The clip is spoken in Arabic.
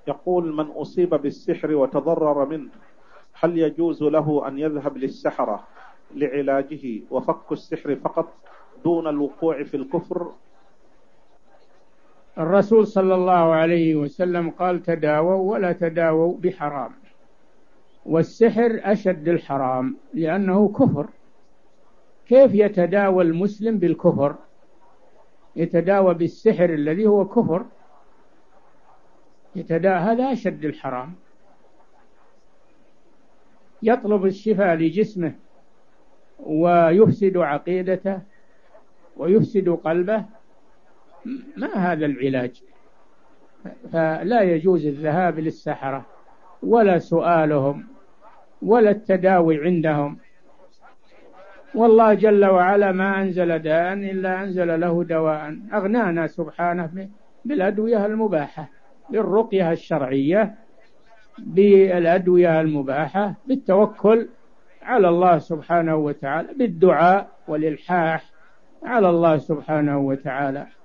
يقول: من أصيب بالسحر وتضرر منه هل يجوز له أن يذهب للسحرة لعلاجه وفك السحر فقط دون الوقوع في الكفر؟ الرسول صلى الله عليه وسلم قال: تداووا ولا تداووا بحرام. والسحر أشد الحرام لأنه كفر. كيف يتداوى المسلم بالكفر؟ يتداوى بالسحر الذي هو كفر، هذا أشد الحرام. يطلب الشفاء لجسمه ويفسد عقيدته ويفسد قلبه، ما هذا العلاج. فلا يجوز الذهاب للسحرة ولا سؤالهم ولا التداوي عندهم. والله جل وعلا ما أنزل داء إلا أنزل له دواء. أغنانا سبحانه بالأدوية المباحة، بالرقية الشرعية، بالأدوية المباحة، بالتوكل على الله سبحانه وتعالى، بالدعاء والإلحاح على الله سبحانه وتعالى.